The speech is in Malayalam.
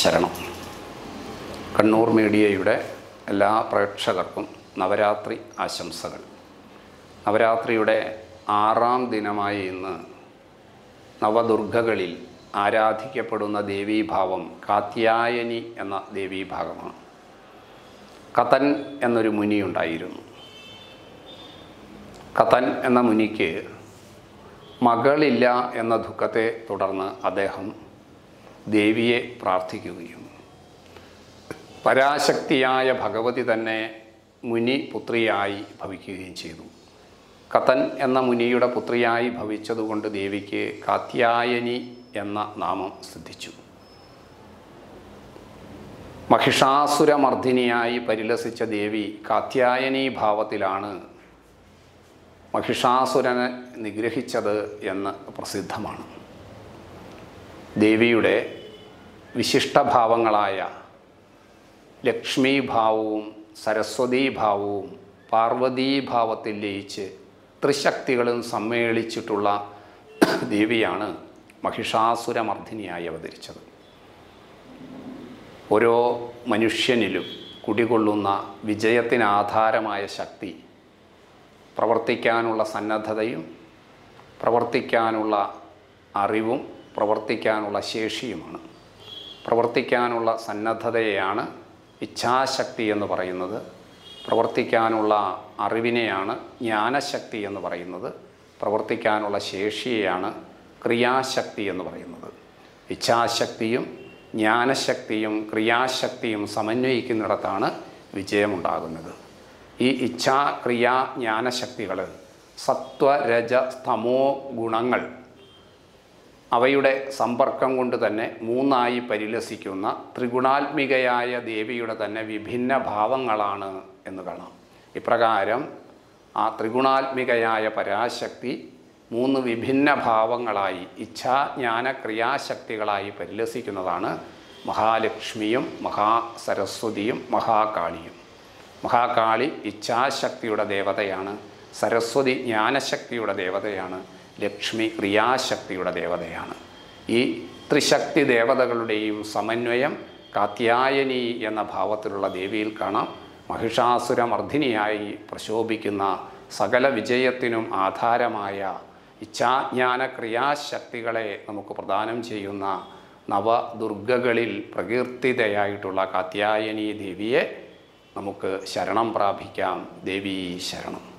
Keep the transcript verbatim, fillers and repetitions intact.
ശരണം. കണ്ണൂർ മീഡിയയുടെ എല്ലാ പ്രേക്ഷകർക്കും നവരാത്രി ആശംസകൾ. നവരാത്രിയുടെ ആറാം ദിനമായ ഇന്ന് നവദുർഗകളിൽ ആരാധിക്കപ്പെടുന്ന ദേവീഭാവം കാത്യായനി എന്ന ദേവീഭാവമാണ്. കതൻ എന്നൊരു മുനിയുണ്ടായിരുന്നു. കതൻ എന്ന മുനിക്ക് മകളില്ല എന്ന ദുഃഖത്തെ തുടർന്ന് അദ്ദേഹം ദേവിയെ പ്രാർത്ഥിക്കുകയും പരാശക്തിയായ ഭഗവതി തന്നെ മുനി പുത്രിയായി ഭവിക്കുകയും ചെയ്തു. കതൻ എന്ന മുനിയുടെ പുത്രിയായി ഭവിച്ചതുകൊണ്ട് ദേവിക്ക് കാത്യായനി എന്ന നാമം സിദ്ധിച്ചു. മഹിഷാസുരമർദ്ദിനിയായി പരിലസിച്ച ദേവി കാത്യായനി ഭാവത്തിലാണ് മഹിഷാസുരനെ നിഗ്രഹിച്ചത് എന്ന് പ്രസിദ്ധമാണ്. ദേവിയുടെ വിശിഷ്ടഭാവങ്ങളായ ലക്ഷ്മീഭാവവും സരസ്വതീഭാവവും പാർവതീഭാവത്തിൽ ലയിച്ച് ത്രിശക്തികളും സമ്മേളിച്ചിട്ടുള്ള ദേവിയാണ് മഹിഷാസുരമർദ്ദിനിയായി അവതരിച്ചത്. ഓരോ മനുഷ്യനിലും കുടികൊള്ളുന്ന വിജയത്തിനാധാരമായ ശക്തി പ്രവർത്തിക്കാനുള്ള സന്നദ്ധതയും പ്രവർത്തിക്കാനുള്ള അറിവും പ്രവർത്തിക്കാനുള്ള ശേഷിയുമാണ്. പ്രവർത്തിക്കാനുള്ള സന്നദ്ധതയെയാണ് ഇച്ഛാശക്തി എന്ന് പറയുന്നത്. പ്രവർത്തിക്കാനുള്ള അറിവിനെയാണ് ജ്ഞാനശക്തി എന്ന് പറയുന്നത്. പ്രവർത്തിക്കാനുള്ള ശേഷിയെയാണ് ക്രിയാശക്തി എന്ന് പറയുന്നത്. ഇച്ഛാശക്തിയും ജ്ഞാനശക്തിയും ക്രിയാശക്തിയും സമന്വയിക്കുന്നിടത്താണ് വിജയമുണ്ടാകുന്നത്. ഈ ഇച്ഛാ ക്രിയാ ജ്ഞാനശക്തികൾ സത്വരജ സ്തമോ ഗുണങ്ങൾ അവയുടെ സമ്പർക്കം കൊണ്ട് തന്നെ മൂന്നായി പരിലസിക്കുന്ന ത്രിഗുണാത്മികയായ ദേവിയുടെ തന്നെ വിഭിന്ന ഭാവങ്ങളാണ് എന്ന് കാണാം. ഇപ്രകാരം ആ ത്രിഗുണാത്മികയായ പരാശക്തി മൂന്ന് വിഭിന്ന ഭാവങ്ങളായി ഇച്ഛാ ജ്ഞാന ക്രിയാശക്തികളായി പരിലസിക്കുന്നതാണ് മഹാലക്ഷ്മിയും മഹാസരസ്വതിയും മഹാകാളിയും. മഹാകാളി ഇച്ഛാശക്തിയുടെ ദേവതയാണ്. സരസ്വതി ജ്ഞാനശക്തിയുടെ ദേവതയാണ്. ലക്ഷ്മി ക്രിയാശക്തിയുടെ ദേവതയാണ്. ഈ ത്രിശക്തി ദേവതകളുടെയും സമന്വയം കാത്യായനി എന്ന ഭാവത്തിലുള്ള ദേവിയിൽ കാണാം. മഹിഷാസുരമർദ്ദിനിയായി പ്രശോഭിക്കുന്ന സകല വിജയത്തിനും ആധാരമായ ഇച്ഛാജ്ഞാന ക്രിയാശക്തികളെ നമുക്ക് പ്രദാനം ചെയ്യുന്ന നവദുർഗകളിൽ പ്രകീർത്തിതയായിട്ടുള്ള കാത്യായനി ദേവിയെ നമുക്ക് ശരണം പ്രാപിക്കാം. ദേവീ ശരണം.